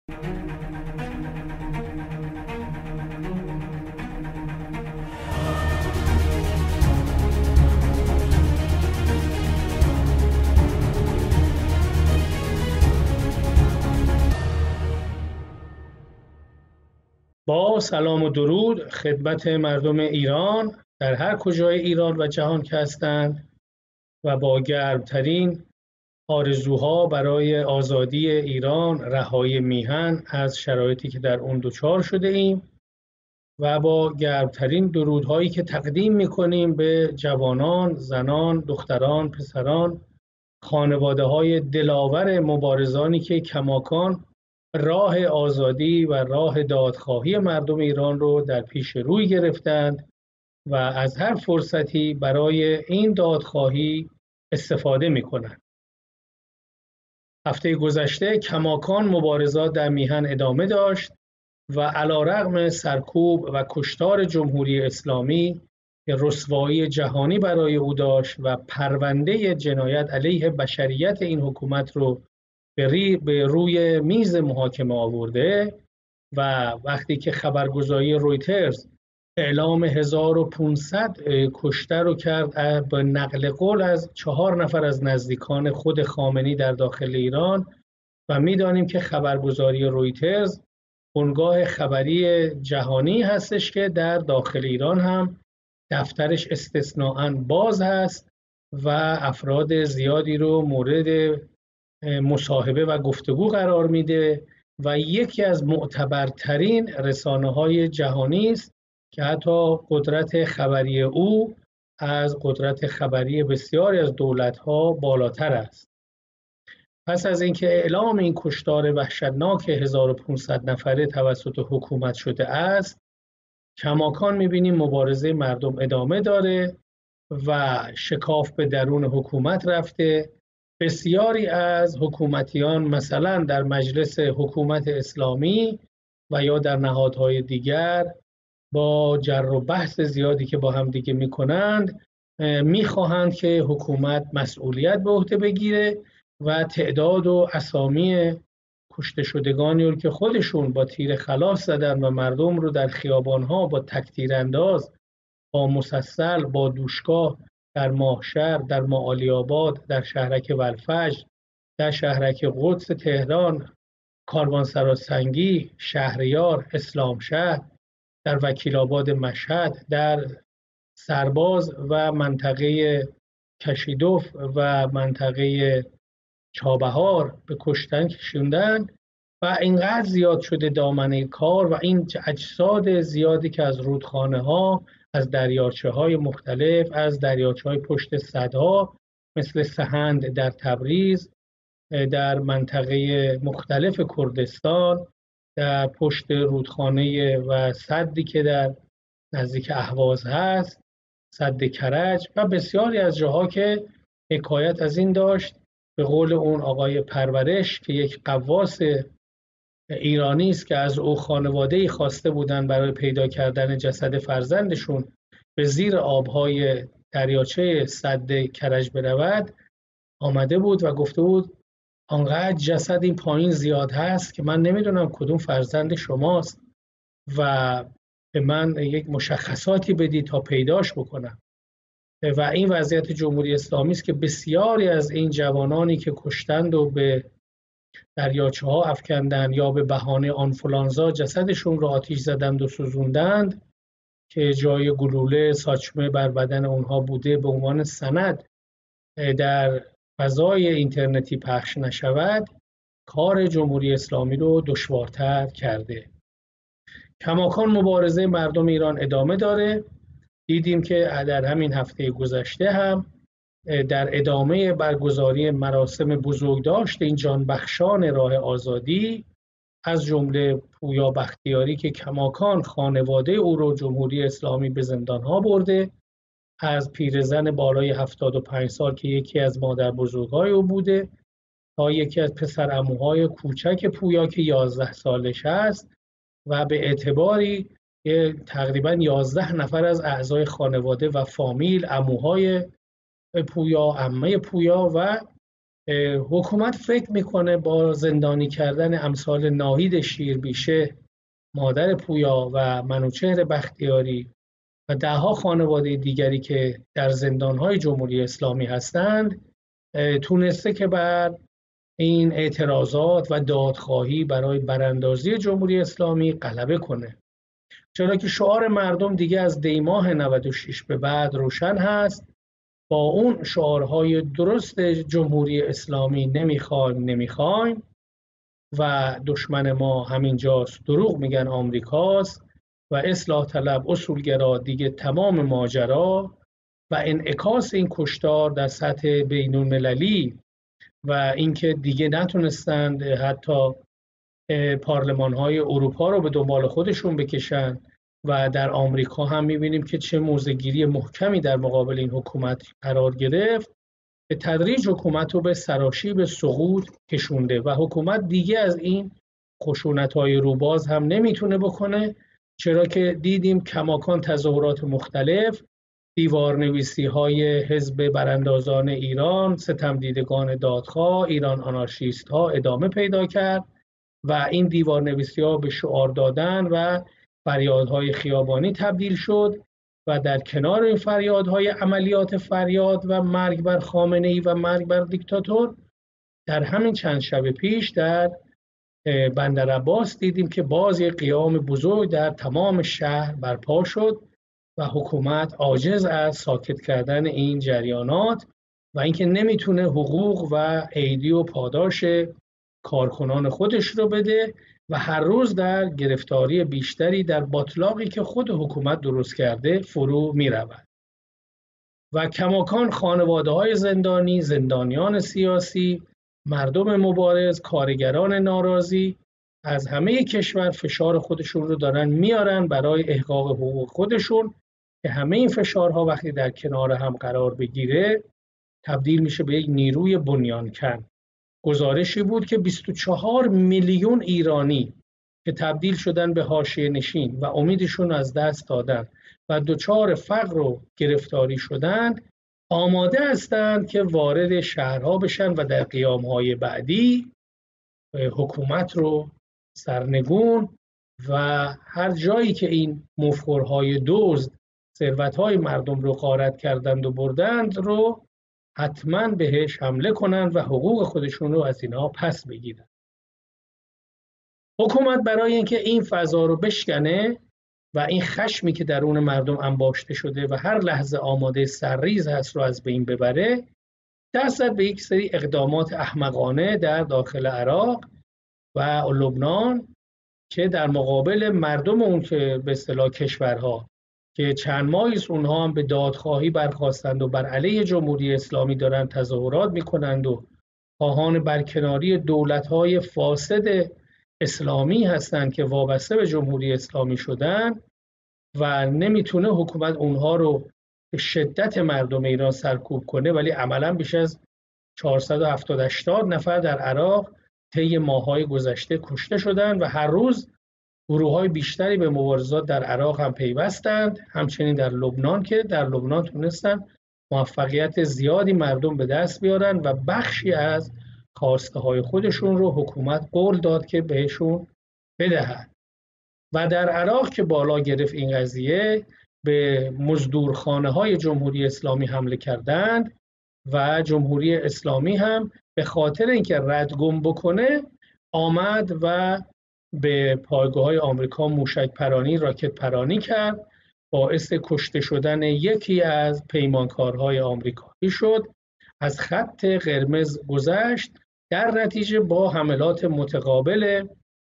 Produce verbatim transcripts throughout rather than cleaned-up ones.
با سلام و درود خدمت مردم ایران در هر کجای ایران و جهان که هستند و با گرمترین آرزوها برای آزادی ایران، رهایی میهن از شرایطی که در اون دچار شده ایم و با گرمترین درودهایی که تقدیم میکنیم به جوانان، زنان، دختران، پسران، خانواده های دلاور مبارزانی که کماکان راه آزادی و راه دادخواهی مردم ایران رو در پیش روی گرفتند و از هر فرصتی برای این دادخواهی استفاده می‌کنند. هفته گذشته کماکان مبارزات در میهن ادامه داشت و علی‌رغم سرکوب و کشتار جمهوری اسلامی که رسوایی جهانی برای او داشت و پرونده جنایت علیه بشریت این حکومت رو به روی میز محاکمه آورده و وقتی که خبرگزاری رویترز اعلام هزار و پانصد کشته رو کرد به نقل قول از چهار نفر از نزدیکان خود خامنه‌ای در داخل ایران و میدانیم که خبرگزاری رویترز بنگاه خبری جهانی هستش که در داخل ایران هم دفترش استثناءً باز هست و افراد زیادی رو مورد مصاحبه و گفتگو قرار میده و یکی از معتبرترین رسانه‌های جهانی است که حتی قدرت خبری او از قدرت خبری بسیاری از دولت‌ها بالاتر است. پس از اینکه اعلام این کشتار وحشتناک هزار و پانصد نفره توسط حکومت شده است، کماکان می‌بینیم مبارزه مردم ادامه داره و شکاف به درون حکومت رفته. بسیاری از حکومتیان مثلا در مجلس حکومت اسلامی و یا در نهادهای دیگر با جر و بحث زیادی که با هم دیگه میکنند میخواهند که حکومت مسئولیت به عهده بگیره و تعداد و اسامی کشته شدگانی رو که خودشون با تیر خلاص زدن و مردم رو در خیابانها با تکتیرانداز، با مسلسل، با دوشکاه در ماهشهر، در معالی آباد، در شهرک ولفجر، در شهرک قدس تهران، کاروانسرا سنگی، شهریار، اسلامشهر، در وکیل آباد مشهد، در سرباز و منطقه کشیدوف و منطقه چابهار به کشتن کشوندن و اینقدر زیاد شده دامنه کار و این اجساد زیادی که از رودخانه ها، از دریاچه های مختلف، از دریاچه های پشت سدها مثل سهند در تبریز، در منطقه مختلف کردستان، در پشت رودخانه و سدی که در نزدیک اهواز هست، سد کرج و بسیاری از جاها که حکایت از این داشت. به قول اون آقای پرورش که یک غواص ایرانی است که از او خانواده‌ای خواسته بودند برای پیدا کردن جسد فرزندشون به زیر آبهای دریاچه سد کرج برود، آمده بود و گفته بود آنقدر جسد این پایین زیاد هست که من نمیدونم کدوم فرزند شماست و به من یک مشخصاتی بدید تا پیداش بکنم. و این وضعیت جمهوری اسلامی است که بسیاری از این جوانانی که کشتند و به دریاچه ها افکندند یا به بهانه آنفولانزا جسدشون رو آتش زدند و سوزوندند که جای گلوله ساچمه بر بدن اونها بوده به عنوان سند در فضای اینترنتی پخش نشود، کار جمهوری اسلامی رو دشوارتر کرده. کماکان مبارزه مردم ایران ادامه داره. دیدیم که در همین هفته گذشته هم در ادامه برگزاری مراسم بزرگداشت این جانبخشان راه آزادی از جمله پویا بختیاری که کماکان خانواده او رو جمهوری اسلامی به زندانها برده، از پیرزن بالای هفتاد و پنج سال که یکی از مادر بزرگای او بوده تا یکی از پسر عموهای کوچک پویا که یازده سالش هست و به اعتباری تقریبا یازده نفر از اعضای خانواده و فامیل، عموهای پویا، عمه پویا و حکومت فکر میکنه با زندانی کردن امثال ناهید شیربیشه، مادر پویا و منوچهر بختیاری و دهها خانواده دیگری که در زندانهای جمهوری اسلامی هستند، تونسته که بر این اعتراضات و دادخواهی برای براندازی جمهوری اسلامی غلبه کنه. چرا که شعار مردم دیگه از دیماه نود و شش به بعد روشن هست، با اون شعارهای درست جمهوری اسلامی نمیخوایم نمیخوایم و دشمن ما همینجاست، دروغ میگن آمریکاست و اصلاح طلب اصولگرا دیگه تمام ماجرا و انعکاس این کشتار در سطح بین‌المللی و اینکه دیگه نتونستند حتی پارلمان‌های اروپا رو به دنبال خودشون بکشن و در آمریکا هم می‌بینیم که چه موضع‌گیری محکمی در مقابل این حکومت قرار گرفت. به تدریج حکومت رو به سراشیب سقوط کشونده و حکومت دیگه از این خشونت‌های روباز هم نمیتونه بکنه، چرا که دیدیم کماکان تظاهرات مختلف، دیوارنویسی‌های حزب براندازان ایران، ستمدیدگان دادخواه، ایران آنارشیست‌ها ادامه پیدا کرد و این دیوارنویسی‌ها به شعار دادن و فریادهای خیابانی تبدیل شد و در کنار این فریادهای عملیات فریاد و مرگ بر خامنه‌ای و مرگ بر دیکتاتور، در همین چند شب پیش در بندر عباس دیدیم که باز یک قیام بزرگ در تمام شهر برپا شد و حکومت عاجز از ساکت کردن این جریانات و اینکه نمیتونه حقوق و ایدی و پاداش کارکنان خودش رو بده و هر روز در گرفتاری بیشتری در باطلاقی که خود حکومت درست کرده فرو می رود. و کماکان خانواده های زندانی، زندانیان سیاسی، مردم مبارز، کارگران ناراضی از همه کشور فشار خودشون رو دارن میارن برای احقاق حقوق خودشون که همه این فشارها وقتی در کنار هم قرار بگیره تبدیل میشه به یک نیروی بنیانکن. گزارشی بود که بیست و چهار میلیون ایرانی که تبدیل شدن به حاشیه نشین و امیدشون از دست دادن و دچار فقر و گرفتاری شدند، آماده هستند که وارد شهرها بشن و در قیامهای بعدی حکومت رو سرنگون و هر جایی که این مفخورهای دزد ثروت‌های مردم رو غارت کردند و بردند رو حتما بهش حمله کنند و حقوق خودشون رو از اینها پس بگیرن. حکومت برای اینکه این فضا رو بشکنه و این خشمی که درون مردم انباشته شده و هر لحظه آماده سرریز هست رو از بین ببره، دست زد به یک سری اقدامات احمقانه در داخل عراق و لبنان که در مقابل مردم اون که به اصطلاح کشورها که چند ماهی است اونها هم به دادخواهی برخاستند و بر علیه جمهوری اسلامی دارن تظاهرات میکنند و خواهان برکناری دولت‌های فاسد اسلامی هستند که وابسته به جمهوری اسلامی شدن و نمیتونه حکومت اونها رو به شدت مردم ایران سرکوب کنه، ولی عملاً بیش از چهارصد و هفتاد هشتاد نفر در عراق طی ماه‌های گذشته کشته شدند و هر روز گروه‌های بیشتری به مبارزات در عراق هم پیوستند، همچنین در لبنان که در لبنان تونستن موفقیت زیادی مردم به دست بیارن و بخشی از خواسته‌های خودشون رو حکومت قول داد که بهشون بدهد. و در عراق که بالا گرفت این قضیه، به مزدورخانه‌های جمهوری اسلامی حمله کردند و جمهوری اسلامی هم به خاطر اینکه ردگم بکنه آمد و به پایگاه‌های آمریکا موشک پرانی، راکت پرانی کرد، باعث کشته شدن یکی از پیمانکارهای آمریکایی شد، از خط قرمز گذشت، در نتیجه با حملات متقابل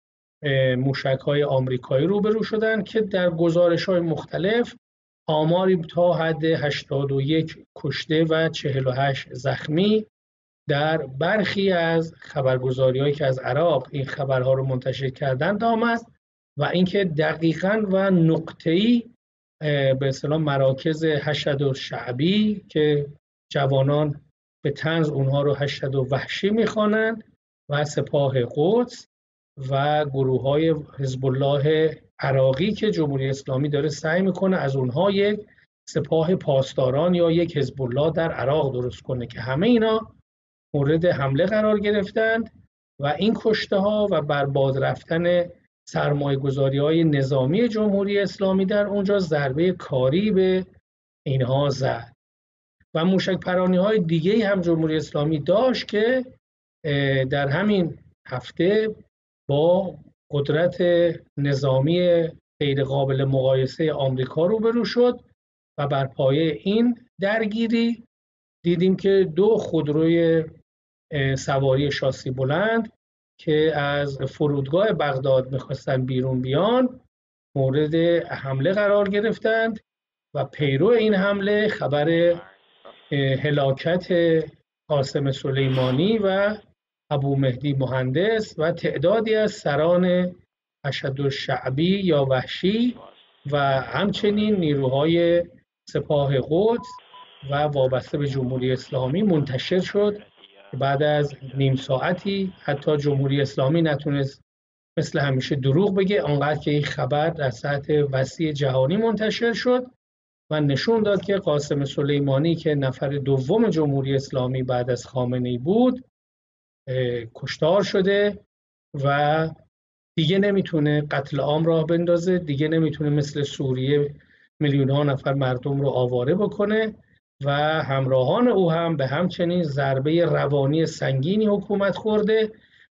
موشک‌های آمریکایی روبرو شدند که در گزارش‌های مختلف آماری تا حد هشتاد و یک کشته و چهل و هشت زخمی در برخی از خبرگزاری‌هایی که از عراق این خبرها رو منتشر کردند آمد و اینکه دقیقاً و نقطه‌ای به اصطلاح مراکز حشد و شعبی که جوانان به طنز اونها رو حشد و وحشی می‌خوانند و سپاه قدس و گروه‌های حزب الله عراقی که جمهوری اسلامی داره سعی میکنه از اونها یک سپاه پاسداران یا یک حزب الله در عراق درست کنه که همه اینا مورد حمله قرار گرفتند و این کشته ها و برباد رفتن سرمایه گذاری های نظامی جمهوری اسلامی در اونجا ضربه کاری به اینها زد. و موشک پرانی های دیگه هم جمهوری اسلامی داشت که در همین هفته با قدرت نظامی غیر قابل مقایسه آمریکا روبرو شد و بر پایه این درگیری دیدیم که دو خودروی سواری شاسی بلند که از فرودگاه بغداد میخواستن بیرون بیان مورد حمله قرار گرفتند و پیرو این حمله خبر هلاکت قاسم سلیمانی و ابو مهدی مهندس و تعدادی از سران اشدالشعبی یا وحشی و همچنین نیروهای سپاه قدس و وابسته به جمهوری اسلامی منتشر شد. بعد از نیم ساعتی حتی جمهوری اسلامی نتونست مثل همیشه دروغ بگه، آنقدر که این خبر در سطح وسیع جهانی منتشر شد و نشون داد که قاسم سلیمانی که نفر دوم جمهوری اسلامی بعد از خامنه‌ای بود کشتار شده و دیگه نمیتونه قتل عام راه بندازه، دیگه نمیتونه مثل سوریه میلیون ها نفر مردم رو آواره بکنه و همراهان او هم به همچنین ضربه روانی سنگینی حکومت خورده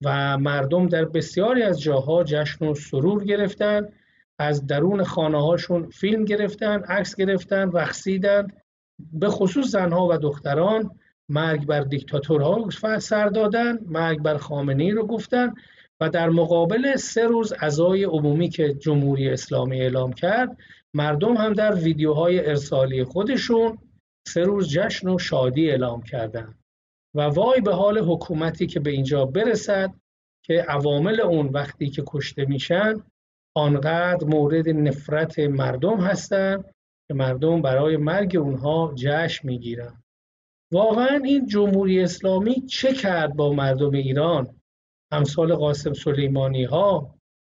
و مردم در بسیاری از جاها جشن و سرور گرفتن، از درون خانه هاشون فیلم گرفتن، عکس گرفتن، رقصیدن، به خصوص زنها و دختران مرگ بر دیکتاتورها سر دادن، مرگ بر خامنه‌ای رو گفتن و در مقابل سه روز عزای عمومی که جمهوری اسلامی اعلام کرد، مردم هم در ویدیوهای ارسالی خودشون سه روز جشن و شادی اعلام کردند. و وای به حال حکومتی که به اینجا برسد که عوامل اون وقتی که کشته میشن آنقدر مورد نفرت مردم هستند که مردم برای مرگ اونها جشن میگیرن. واقعا این جمهوری اسلامی چه کرد با مردم ایران؟ امثال قاسم سلیمانی ها،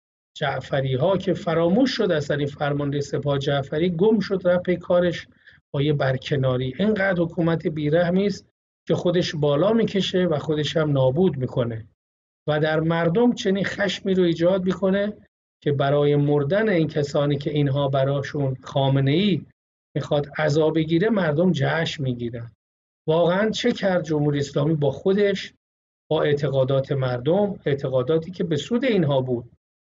جعفری ها که فراموش شد اصلا این فرمانده سپاه جعفری گم شد رفت پی کارش با یه برکناری. اینقدر حکومت بیرحمی است که خودش بالا میکشه و خودش هم نابود میکنه و در مردم چنین خشمی رو ایجاد میکنه که برای مردن این کسانی که اینها براشون خامنه‌ای میخواد عزا بگیره مردم جشن میگیرن. واقعا چه کرد جمهوری اسلامی با خودش، با اعتقادات مردم، اعتقاداتی که به سود اینها بود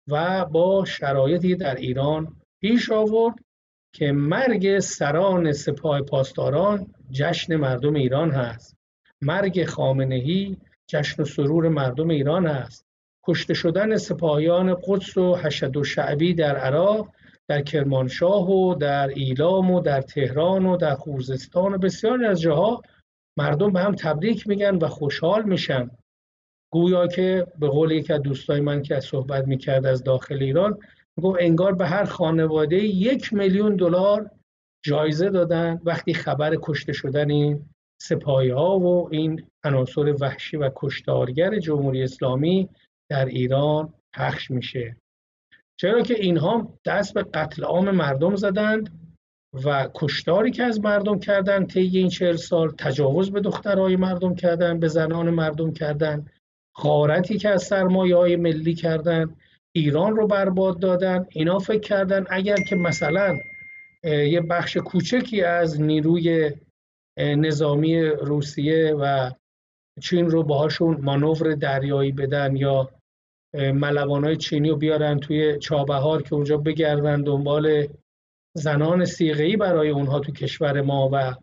و با شرایطی در ایران پیش آورد که مرگ سران سپاه پاسداران جشن مردم ایران هست، مرگ خامنه‌ای جشن و سرور مردم ایران هست، کشته شدن سپاهیان قدس و حشدالشعبی در عراق، در کرمانشاه و در ایلام و در تهران و در خوزستان و بسیاری از جاها مردم به هم تبریک میگن و خوشحال میشن. گویا که به قول یکی از دوستای من که صحبت میکرد از داخل ایران، میگفت انگار به هر خانواده یک میلیون دلار جایزه دادن وقتی خبر کشته شدن این سپاهی ها و این عناصر وحشی و کشتارگر جمهوری اسلامی در ایران پخش میشه. چرا که اینها دست به قتل عام مردم زدند و کشتاری که از مردم کردند طی این چهل سال، تجاوز به دخترای مردم کردند، به زنان مردم کردند، غارتی که از سرمایه‌های ملی کردند، ایران رو برباد دادن. اینا فکر کردن اگر که مثلا یه بخش کوچکی از نیروی نظامی روسیه و چین رو باهاشون مانور دریایی بدن یا ملوانای چینی رو بیارن توی چابهار که اونجا بگردن دنبال زنان صیغه‌ای برای اونها تو کشور ما و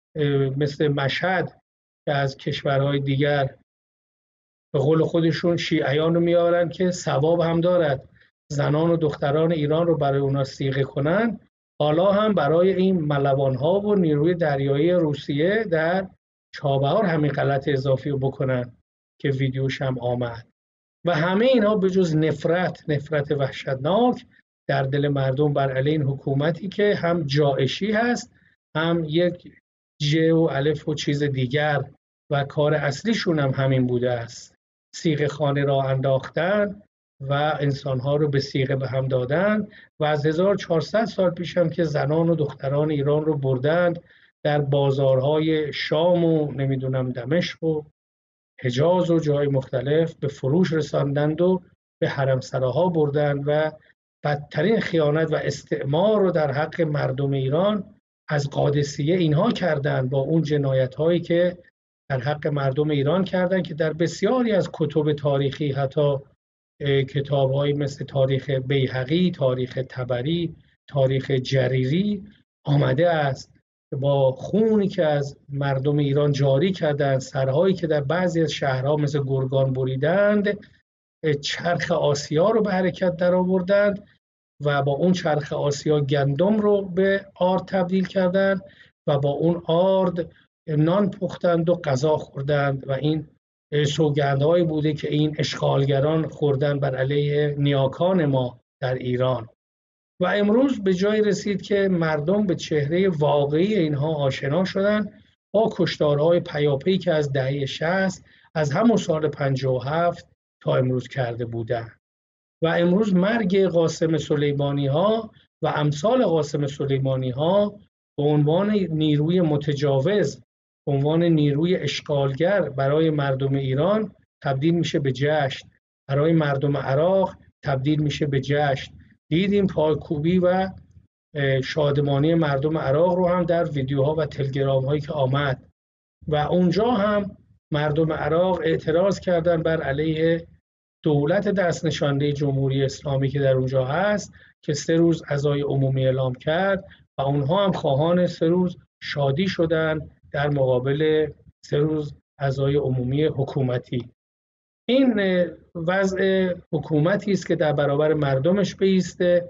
مثل مشهد که از کشورهای دیگر به قول خودشون شیعیان رو میارن که ثواب هم دارد زنان و دختران ایران رو برای اونا صیغه کنن، حالا هم برای این ملوانها و نیروی دریایی روسیه در چابهار همین غلط اضافی رو بکنن که ویدیوش هم آمد. و همه اینها به جز نفرت، نفرت وحشتناک در دل مردم بر علیه این حکومتی که هم جائشی هست، هم یک ج و الف و چیز دیگر و کار اصلیشون هم همین بوده است، صیغه خانه را انداختن و انسانها رو به صیغه به هم دادن و از هزار و چهارصد سال پیش هم که زنان و دختران ایران رو بردند در بازارهای شام و نمیدونم دمشق و حجاز و جای مختلف به فروش رساندند و به حرمسراها بردند و بدترین خیانت و استعمار رو در حق مردم ایران از قادسیه اینها کردند، با اون جنایت هایی که در حق مردم ایران کردند که در بسیاری از کتب تاریخی، حتی کتاب هایی مثل تاریخ بیهقی، تاریخ طبری، تاریخ جریری آمده است با خونی که از مردم ایران جاری کردند، سرهایی که در بعضی از شهرها مثل گرگان بریدند، چرخ آسیا رو به حرکت در آوردند و با اون چرخ آسیا گندم رو به آرد تبدیل کردند و با اون آرد نان پختند و غذا خوردند و این سوگندهایی بوده که این اشغالگران خوردن بر علیه نیاکان ما در ایران. و امروز به جای رسید که مردم به چهره واقعی اینها آشنا شدن با کشتارهای پیاپی که از دهه شصت از همون سال پنجاه و هفت تا امروز کرده بودند. و امروز مرگ قاسم سلیمانی ها و امثال قاسم سلیمانی ها به عنوان نیروی متجاوز، به عنوان نیروی اشغالگر برای مردم ایران تبدیل میشه به جشن، برای مردم عراق تبدیل میشه به جشن. دیدیم پایکوبی و شادمانی مردم عراق رو هم در ویدیوها و تلگرام هایی که آمد و اونجا هم مردم عراق اعتراض کردن بر علیه دولت دست نشانده جمهوری اسلامی که در اونجا هست که سه روز عزای عمومی اعلام کرد و اونها هم خواهان سه روز شادی شدن در مقابل سه روز عزای عمومی حکومتی. این وضع حکومتی است که در برابر مردمش بایسته،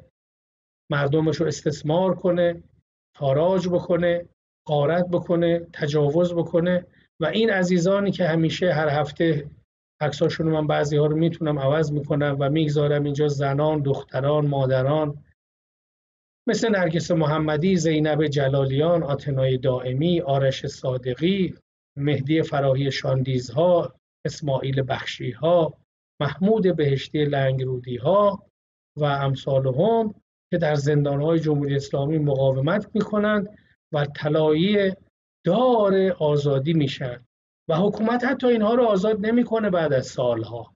مردمش رو استثمار کنه، تاراج بکنه، غارت بکنه، تجاوز بکنه. و این عزیزانی که همیشه هر هفته عکساشون من بعضی ها رو میتونم عوض میکنم و میگذارم اینجا، زنان، دختران، مادران مثل نرگس محمدی، زینب جلالیان، آتنای دائمی، آرش صادقی، مهدی فراهی شاندیزها، اسماعیل بخشیها، محمود بهشتی لنگرودیها و امثالهم که در زندانهای جمهوری اسلامی مقاومت میکنند و طلایی دار آزادی میشن و حکومت حتی اینها رو آزاد نمیکنه بعد از سالها.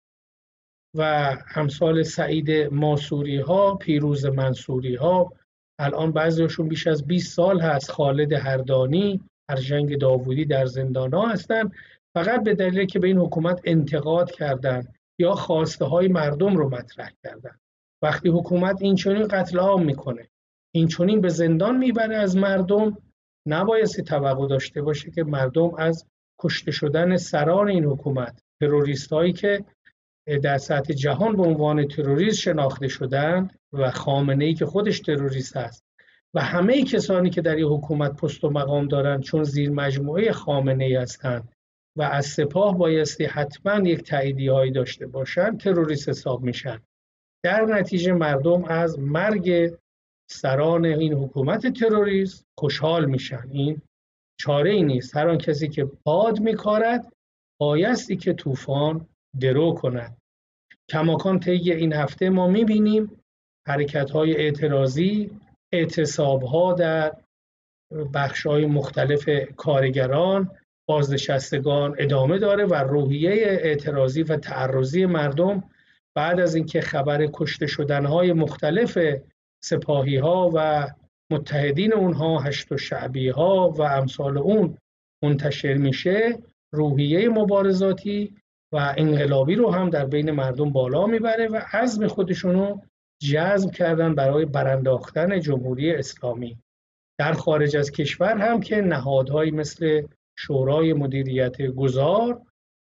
و امثال سعید ماسوری ها، پیروز منصوری ها، الان بعضیشون بیش از بیست سال هست، خالد هردانی، ارژنگ داوودی در زندان ها هستن، فقط به دلیل که به این حکومت انتقاد کردن یا خواسته های مردم رو مطرح کردن. وقتی حکومت این چنین قتل عام میکنه، این چنین به زندان میبره از مردم، نبایستی توقع داشته باشه که مردم از کشته شدن سران این حکومت، تروریست هایی که در سطح جهان به عنوان تروریست شناخته شدند و خامنه‌ای که خودش تروریست است و همه کسانی که در این حکومت پست و مقام دارند چون زیر مجموعه خامنه‌ای هستند و از سپاه بایستی حتما یک تاییدیه‌ای داشته باشند، تروریست حساب میشن. در نتیجه مردم از مرگ سران این حکومت تروریست خوشحال میشن. این چاره ای نیست. هر آن کسی که باد میکارد بایستی که طوفان درو کند. کماکان طی این هفته ما میبینیم حرکت‌های اعتراضی، اعتصاب‌ها در بخش‌های مختلف کارگران، بازنشستگان ادامه داره و روحیه اعتراضی و تعرضی مردم بعد از اینکه خبر کشته شدن‌های مختلف سپاهی‌ها و متحدین اونها، هشت شعبی‌ها و امثال اون منتشر میشه، روحیه مبارزاتی و انقلابی رو هم در بین مردم بالا میبره و عزم خودشونو جزم کردن برای برانداختن جمهوری اسلامی. در خارج از کشور هم که نهادهایی مثل شورای مدیریت گذار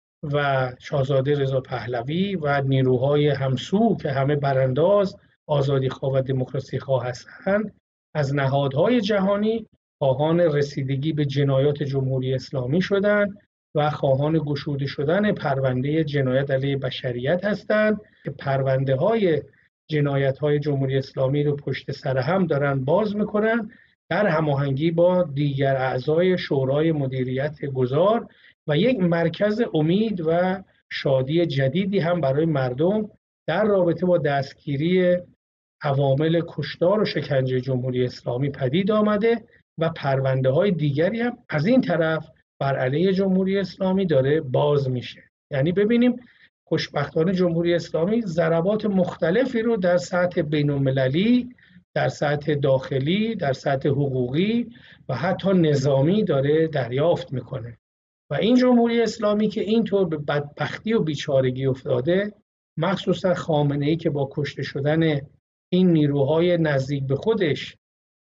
و شاهزاده رضا پهلوی و نیروهای همسو که همه برانداز آزادیخواه و دموکراسیخواه هستند، از نهادهای جهانی خواهان رسیدگی به جنایات جمهوری اسلامی شدند و خواهان گشوده شدن پرونده جنایت علیه بشریت هستند که پرونده های جنایت های جمهوری اسلامی رو پشت سر هم دارن باز میکنن در هماهنگی با دیگر اعضای شورای مدیریت گذار و یک مرکز امید و شادی جدیدی هم برای مردم در رابطه با دستگیری عوامل کشتار و شکنجه جمهوری اسلامی پدید آمده و پرونده های دیگری هم از این طرف بر علیه جمهوری اسلامی داره باز میشه. یعنی ببینیم خوشبختانه جمهوری اسلامی ضربات مختلفی رو در سطح بین‌المللی، در سطح داخلی، در سطح حقوقی و حتی نظامی داره دریافت میکنه و این جمهوری اسلامی که اینطور به بدبختی و بیچارگی افتاده، مخصوصا خامنه‌ای که با کشته شدن این نیروهای نزدیک به خودش،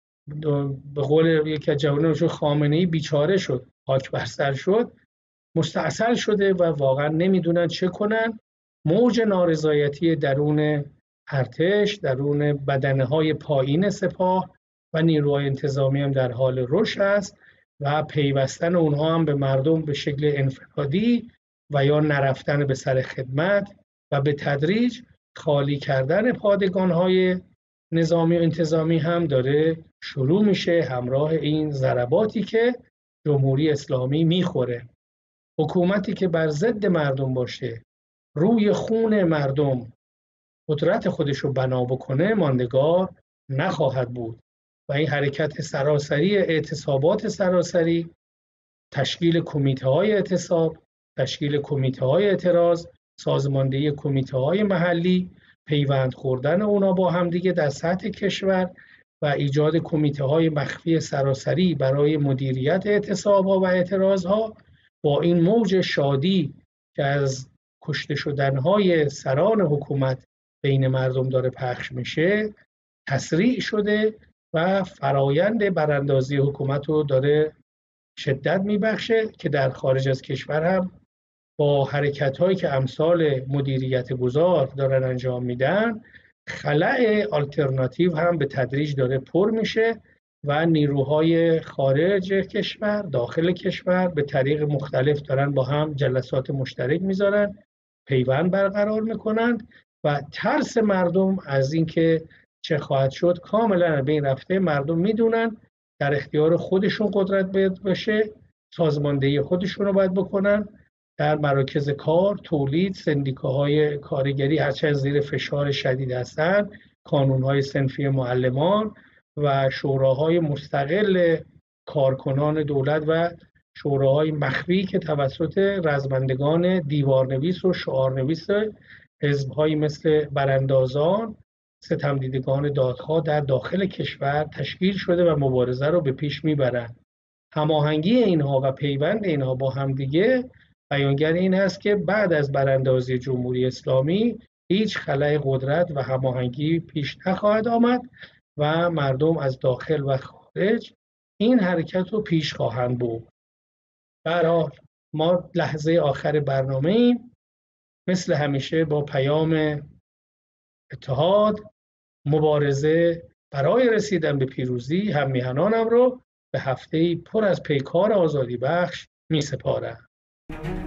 به قول یکی از جوانان خامنه‌ای بیچاره شد، خاک بر سر شد، مستعصل شده و واقعا نمیدونن چه کنن. موج نارضایتی درون ارتش، درون بدنه‌های پایین سپاه و نیروهای انتظامی هم در حال رشد است و پیوستن اونها هم به مردم به شکل انفرادی و یا نرفتن به سر خدمت و به تدریج خالی کردن پادگان‌های نظامی و انتظامی هم داره شروع میشه، همراه این ضرباتی که جمهوری اسلامی میخوره. حکومتی که بر ضد مردم باشه، روی خون مردم قدرت خودش رو بنا بکنه، ماندگار نخواهد بود و این حرکت سراسری اعتصابات سراسری، تشکیل کمیته‌های اعتصاب، تشکیل کمیته‌های اعتراض، سازماندهی کمیته‌های محلی، پیوند خوردن اونا با هم دیگه در سطح کشور و ایجاد کمیته‌های مخفی سراسری برای مدیریت اعتصاب‌ها و اعتراض‌ها، با این موج شادی که از کشته شدن‌های سران حکومت بین مردم داره پخش میشه، تسریع شده و فرایند براندازی حکومت رو داره شدت میبخشه که در خارج از کشور هم با حرکت‌هایی که امثال مدیریت گذار دارن انجام میدن، خلأ آلترناتیو هم به تدریج داره پر میشه و نیروهای خارج کشور، داخل کشور به طریق مختلف دارن با هم جلسات مشترک میذارن، پیوند برقرار میکنن و ترس مردم از اینکه چه خواهد شد کاملا بین رفته. مردم میدونن در اختیار خودشون قدرت باید باشه، سازماندهی خودشون رو باید بکنن، در مراکز کار، تولید، سندیکاهای کارگری هرچند زیر فشار شدید هستند، کانونهای صنفی معلمان و شوراهای مستقل کارکنان دولت و شوراهای مخفی که توسط رزمندگان دیوارنویس و شعارنویس حزب‌هایی مثل براندازان، ستمدیدگان دادخواه در داخل کشور تشکیل شده و مبارزه رو به پیش میبرند. هماهنگی اینها و پیوند اینها با همدیگه بیانگر این است که بعد از براندازی جمهوری اسلامی هیچ خلأ قدرت و هماهنگی پیش نخواهد آمد و مردم از داخل و خارج این حرکت رو پیش خواهند برد. برای ما لحظه آخر برنامه ایم، مثل همیشه با پیام اتحاد، مبارزه برای رسیدن به پیروزی هم میهنانم رو به هفته‌ای پر از پیکار آزادی بخش می سپارم.